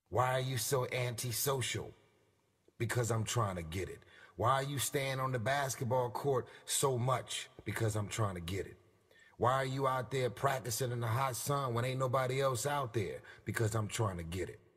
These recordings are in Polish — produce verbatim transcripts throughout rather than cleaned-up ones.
Why are you so antisocial? Because I'm trying to get it. Why are you staying on the basketball court so much? Because I'm trying to get it. Why are you out there practicing in the hot sun when ain't nobody else out there? Because I'm trying to get it.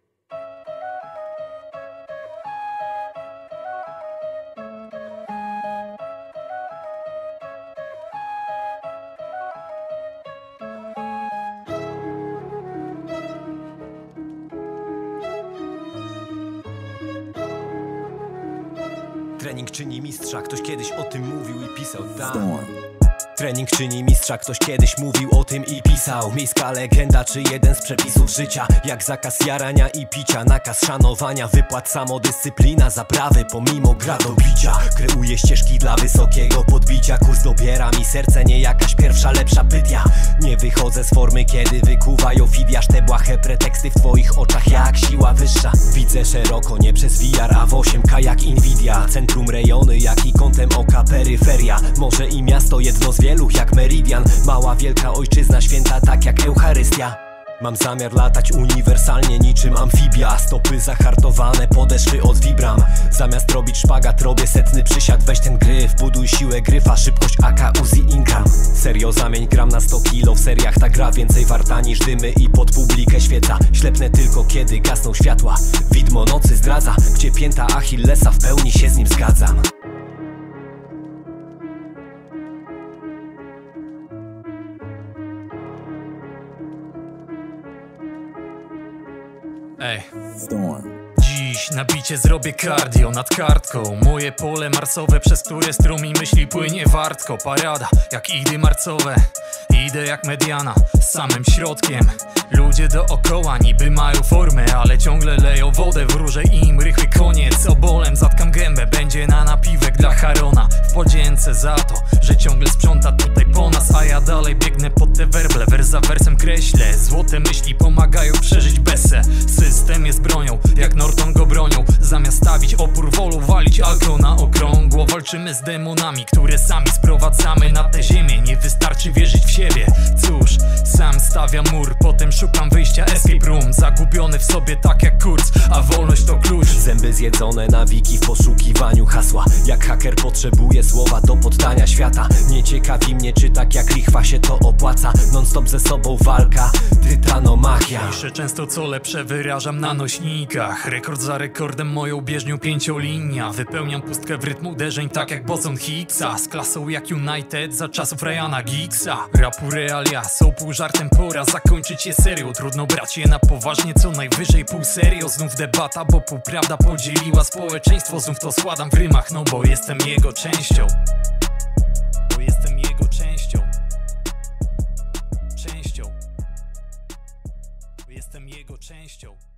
Trening czyni mistrza, ktoś kiedyś o tym mówił i pisał tam. Trening czyni mistrza, ktoś kiedyś mówił o tym i pisał. Miejska legenda czy jeden z przepisów życia, jak zakaz jarania i picia, nakaz szanowania wypłat, samodyscyplina, zaprawy pomimo gra do bicia. Kreuje ścieżki dla wysokiego podbicia, kurs dobiera mi serce, nie jakaś pierwsza lepsza pytia. Nie wychodzę z formy, kiedy wykuwają fidiasz te błahe preteksty w twoich oczach jak siła wyższa. Widzę szeroko, nie przez V R, a w osiem K jak Nvidia. Centrum rejony, jak i kątem oka peryferia. Może i miasto jedno z wielu jak Meridian. Mała wielka ojczyzna święta tak jak Eucharystia. Mam zamiar latać uniwersalnie niczym amfibia. Stopy zahartowane, podeszwy od Vibram. Zamiast robić szpagat robię setny przysiad. Weź ten gryf, buduj siłę gryfa, szybkość A K Uzi Ingram. Serio zamień gram na sto kilo, w seriach ta gra więcej warta niż dymy i pod publikę świeca. Ślepnę tylko kiedy gasną światła, widmo nocy zdradza, gdzie pięta Achillesa, w pełni się z nim zgadzam. Ej, dziś na bicie zrobię cardio nad kartką. Moje pole marsowe, przez które strumień myśli płynie wartko. Parada, jak idy marcowe. Idę jak mediana, z samym środkiem. Ludzie dookoła niby mają formę, ale ciągle leją wodę, wróżę im rychły koniec. Obolem zatkam gębę, będzie na napiwek dla Harona. W podzięce za to, że ciągle sprząta tutaj po nas, a ja dalej biegnę pod te werble, wers za wersem kreślę. Złote myśli pomagają przeżyć besę. System jest bronią, jak Norton go bronią. Zamiast stawić opór wolu, walić alko na okrągło. Walczymy z demonami, które sami sprowadzamy na tę ziemię. Nie wystarczy wierzyć w siebie. Cóż, sam stawiam mur, potem szukam wyjścia, escape room. Zagubiony w sobie tak jak Kurz, a wolność to klucz. Zęby zjedzone nawiki w poszukiwaniu hasła. Jak haker potrzebuje słowa do poddania świata. Nie ciekawi mnie, czy tak jak lichwa się to opłaca. Non stop ze sobą walka, tytanomachia. Piszę często co lepsze, wyrażam na nośnikach. Rekord za rekordem, moją bieżnią pięciolinia. Wypełniam pustkę w rytm uderzeń tak jak boson Higgsa. Z klasą jak United za czasów Ryana Giggsa. Rapu realia są pół żartem, pora zakończyć je serio. Trudno brać je na poważnie, co najwyżej pół serio. Znów debata, bo półprawda podzieliła społeczeństwo. Znów to składam w rymach, no bo jestem jego częścią. Bo jestem jego częścią. Częścią. Bo jestem jego częścią.